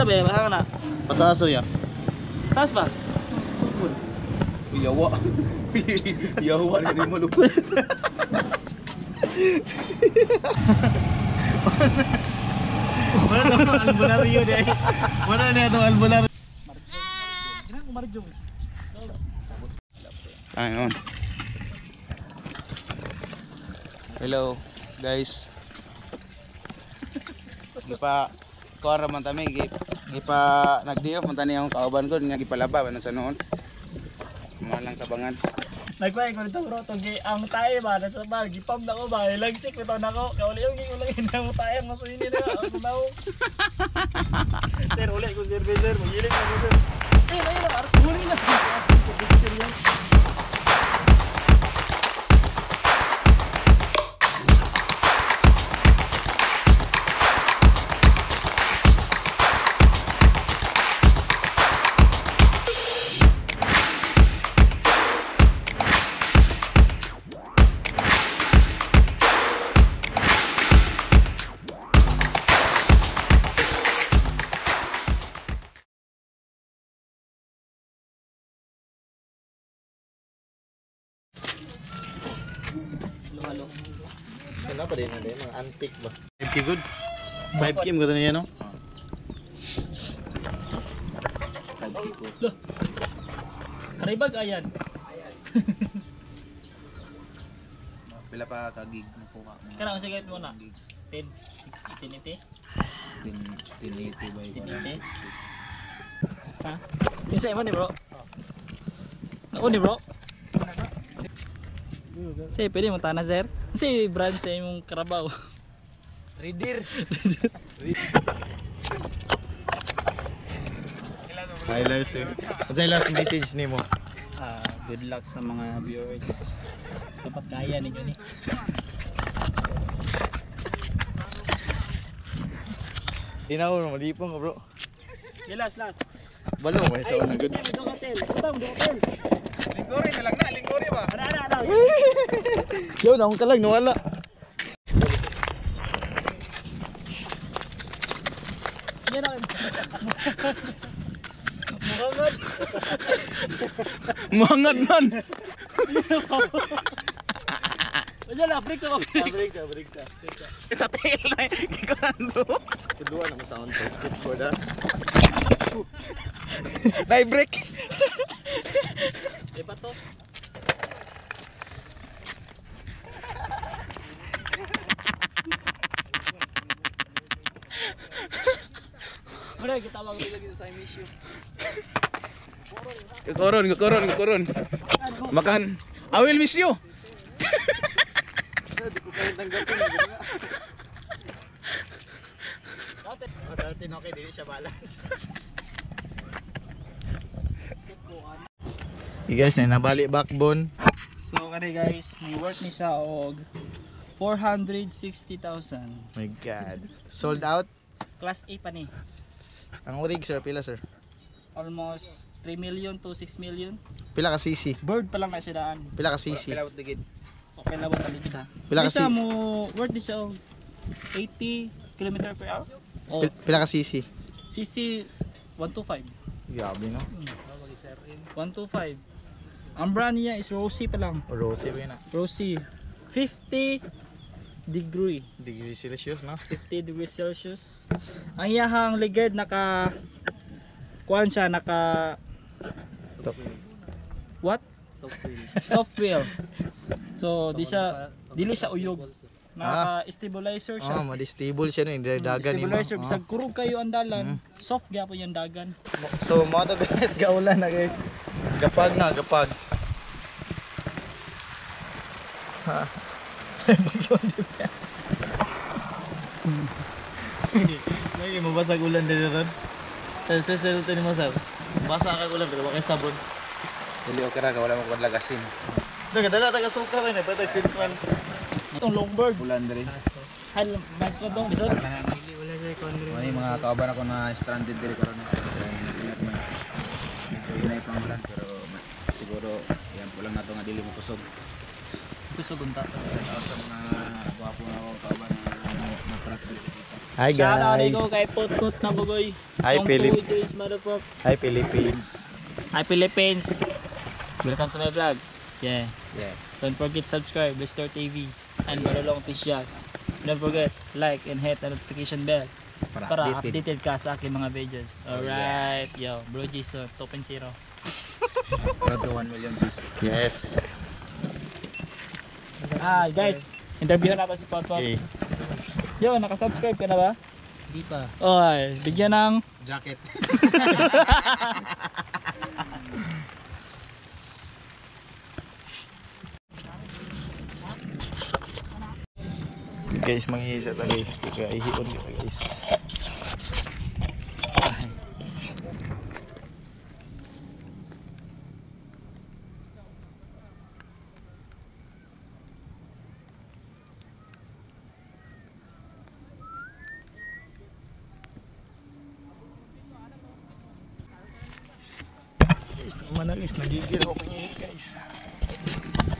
ba? Bahang na. Pataas ya. Taas ba? Yawa. Yawa ni mo lupit. Mana to albularyo deh. Mana na to albularyo. Ginang umarjong. Ayun. Hello guys. Gipa kuara man tami gipa nagdiop man tani ang kauban ko nga gipalaba ano sa noon. Malang tabangan. Nagpay ko dito bro, togi ang tayo ba nasa bal, gipam na ko ba, ilagsik ko na ko. Kauli yung gigulang mo tayo mo sini na ako daw. Sir, uli ko sir, magiling ko sir. Ayun, huli na. Halo. Kenapa dia ada emang antik bah. 5K good. 5K mo katanya no? Loh. Karibag ayan. Pila pa ka gig mo ko. Kana ang sige mo na. 10, 60, 1080. 1080 by 1080. Ha? Yung sa imo ni bro. Ako ni bro. Say, pwede mo tana sir? Kasi brand sa imong karabaw. Reader. Hi last. What's the last message nimo? Good luck sa mga viewers. Dapat kaya ninyo ni. Tinaw mo malipong ka bro. Last. Balo mo sa una good. Do hotel. Hotel. Linggori na lang na, linggori ba? Ada. Yo naon ka lang nawala. Yan na. Mangad. Mangat man. Wala na, break sa. Sa tail na gikarando. Kedua na mo sound skip for that. Dai break. Pa to. Mara kita wag lagi sa issue. Koron. Makan. I will miss you. Di ko kaya tanggapin. Dati okay dili siya balance. You guys na nabalik backbone. So kani guys, ni worth ni siya og 460,000. My god. Sold out. Class A pa ni. Ang urig sir pila sir? Almost 3 million to 6 million. Pila ka cc? Bird pa lang na siya daan. Pila ka cc? Pila utigid. Okay lang ba taligid ha? Pila ka Bisa mo worth ni siya og 80 km per hour. Oh, Pila ka cc? CC 125. Grabe no. 125. Ang brand niya is Rosy pa lang. Rosy ba yun ah? Rosy. 50 degree. Degree Celsius no? 50 degrees Celsius. Ang iyahang ligid naka kuan siya naka what? Soft wheel. So dili siya uyog. Naka stabilizer siya. Oh, ma-stable siya no, hindi dagan nimo. Stabilizer bisag kurog kayo ang dalan. Soft gyapon yung dagan. So mo to guys, gaulan na guys. Gapag. Ha. Lagi mabasag ulan dito ron. Sesel to ni Masar. Basa ka ulan pero bakay sabon. Dili okay ra ka wala mo kadlagasin. Daga dala taga suka rin patag sintuan. Itong longboard. Bulan diri. Hal mas ko dong bisod. Mani mga kauban ako na stranded diri karon. Inay pang bulan pero siguro yan pulang nato nga dili mo kusog. Bisod unta. Sa mga gwapo na ako kauban na Hi Shout out guys. ko kay Putput na bugoy. Hi, Philip. Motherfucker. Hi Philippines. Hi Philippines. Welcome to my vlog. Yeah. Yeah. Don't forget subscribe, Restore TV and Marulong Official. Don't forget like and hit the notification bell para updated ka sa aking mga videos. Alright, yo, Bro Jason 2.0. Road to 1 million views. Yes. Guys, interview natin si Potpot. Okay. Yo, nakasubscribe ka na ba? Hindi pa. Oy, bigyan ng Jacket. Guys, manghihisap na guys. Kaya ihion ka guys. Guys, naman na guys. Nagigil ako pangihit guys.